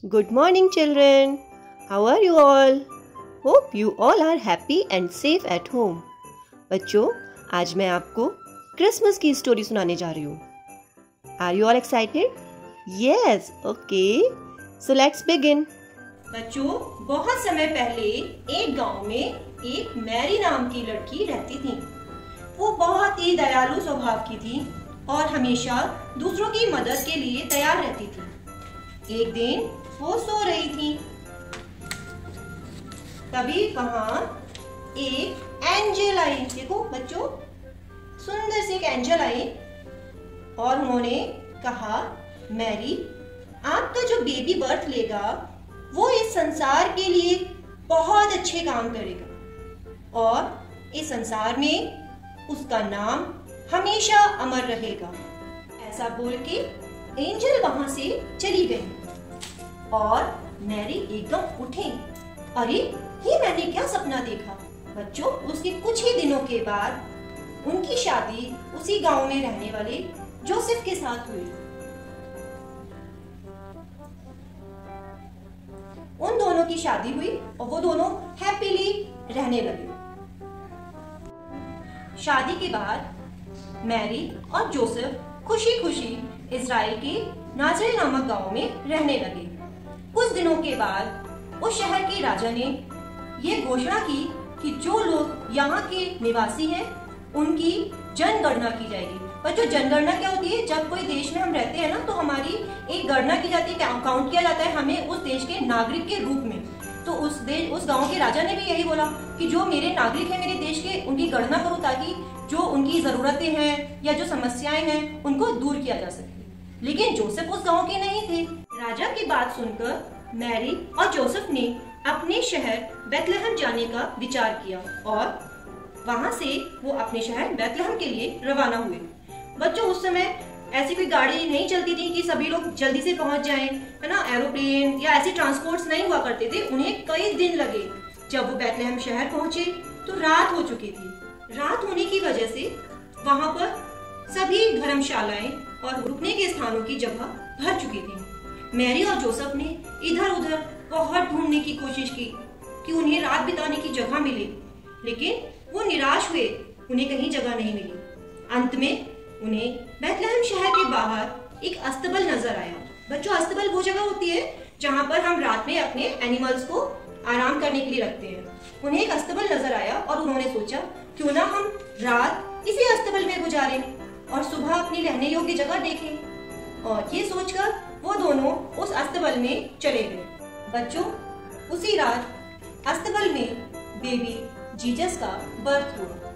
Good morning, children. How are you all? Hope you all are happy and safe at home. बच्चों, आज मैं आपको Christmas की story सुनाने जा रही हूँ. Are you all excited? Yes. Okay. So let's begin. बच्चों, बहुत समय पहले एक गांव में एक मैरी नाम की लड़की रहती थी. वो बहुत ही दयालु स्वभाव की थी और हमेशा दूसरों की मदद के लिए तैयार रहती थी. एक दिन वो सो रही थी, तभी वहां एक एंजल आई. देखो बच्चों, सुंदर सी एक एंजल आई और उन्होंने कहा, मैरी, आपका जो बेबी बर्थ लेगा वो इस संसार के लिए बहुत अच्छे काम करेगा और इस संसार में उसका नाम हमेशा अमर रहेगा. ऐसा बोल के एंजल वहां से चली गई और मैरी एकदम उठी. अरे, ये मैंने क्या सपना देखा. बच्चों, उसके कुछ ही दिनों के बाद उनकी शादी उसी गांव में रहने वाले जोसेफ के साथ हुई. उन दोनों की शादी हुई और वो दोनों हैप्पीली रहने लगे. शादी के बाद मैरी और जोसेफ खुशी खुशी इजराइल के नाजरेत नामक गांव में रहने लगे. कुछ दिनों के बाद उस शहर के राजा ने ये घोषणा की कि जो लोग यहाँ के निवासी हैं उनकी जनगणना की जाएगी. पर जो जनगणना क्या होती है, जब कोई देश में हम रहते हैं ना, तो हमारी एक गणना की जाती है, काउंट किया जाता है हमें उस देश के नागरिक के रूप में. तो उस गांव के राजा ने भी यही बोला कि जो मेरे नागरिक हैं मेरे देश के, उनकी गणना करो ताकि जो उनकी जरूरतें हैं या जो समस्याएं हैं उनको दूर किया जा सके. लेकिन जोसेफ उस गांव के नहीं थे. राजा की बात सुनकर मैरी और जोसेफ ने अपने शहर बेथलेहम जाने का विचार किया और वहां से वो अपने शहर बेथलेहम के लिए रवाना हुए. बच्चों, उस समय ऐसी कोई गाड़ी नहीं चलती थी कि सभी लोग जल्दी से पहुंच जाएं, है ना. एरोप्लेन या ऐसे ट्रांसपोर्ट्स नहीं हुआ करते थे. उन्हें कई दिन लगे. जब वो बेथलेहम शहर पहुंचे तो रात हो चुकी थी. रात होने की वजह से वहां पर सभी धर्मशालाएं और रुकने के स्थानों की जगह भर चुकी थी. मैरी और जोसेफ ने इधर उधर बहुत ढूंढने की कोशिश की कि उन्हें रात बिताने की जगह मिले, लेकिन वो निराश हुए. उन्हें कहीं जगह नहीं मिली. अंत में उन्हें बेथलेहम शहर के बाहर एक अस्तबल नजर आया. बच्चों, अस्तबल वो जगह होती है जहाँ पर हम रात में अपने एनिमल्स को आराम करने के लिए रखते हैं. उन्हें एक अस्तबल नजर आया और उन्होंने सोचा, क्यों ना हम रात इसी अस्तबल में गुजारें और सुबह अपनी रहने योग्य जगह देखें. और ये सोचकर वो दोनों उस अस्तबल में चले गए. बच्चों, उसी रात अस्तबल में बेबी जीसस का बर्थ हुआ.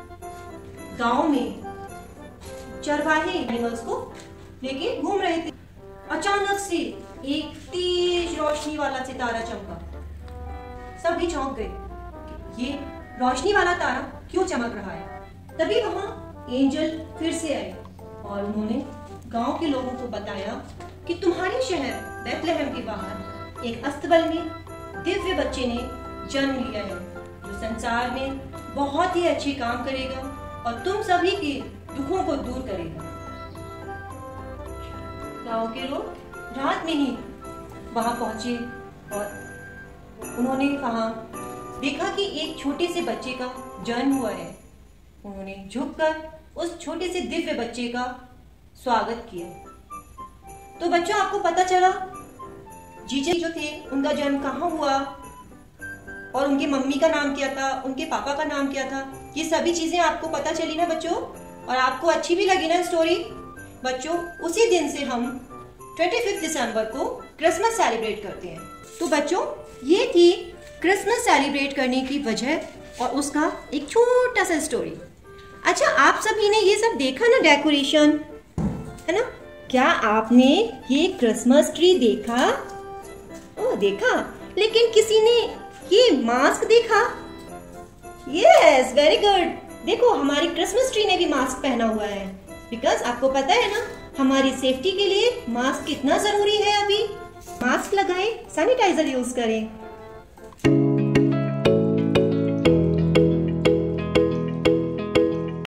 गांव में चरवाहे एनिमल्स को लेके घूम रहे थे. अचानक से एक तेज रोशनी वाला सितारा चमका. सभी चौंक गए. ये रोशनी वाला तारा क्यों चमक रहा है. तभी वहां एंजल फिर से आए और उन्होंने गांव के लोगों को बताया कि तुम्हारे शहर बेथलेहम के बाहर एक अस्तबल में दिव्य बच्चे ने जन्म लिया है जो संसार में बहुत ही अच्छे काम करेगा और तुम सभी के दुखों को दूर करेगा. गांव के लोग रात में ही वहां पहुंचे और उन्होंने वहां देखा कि एक छोटे से बच्चे का जन्म हुआ है. उन्होंने झुककर उस छोटे से दिव्य बच्चे का स्वागत किया. तो बच्चों, आपको पता चला जीसस जो थे उनका जन्म कहाँ हुआ और उनकी मम्मी का नाम क्या था, उनके पापा का नाम क्या था. ये सभी चीजें आपको पता चली ना बच्चों, और आपको अच्छी भी लगी ना स्टोरी. बच्चों, उसी दिन से हम 25 दिसंबर को क्रिसमस सेलिब्रेट करते हैं. तो बच्चों, ये थी क्रिसमस सेलिब्रेट करने की वजह और उसका एक छोटा सा स्टोरी. अच्छा, आप सभी ने ये सब देखा ना, डेकोरेशन, है ना. क्या आपने ये क्रिसमस ट्री देखा? ओह, देखा. लेकिन किसी ने ये मास्क देखा? Yes, very good. देखो, हमारी क्रिसमस ट्री ने भी मास्क पहना हुआ है. बिकॉज आपको पता है ना, हमारी सेफ्टी के लिए मास्क कितना जरूरी है. अभी मास्क लगाएं, सैनिटाइजर यूज करें.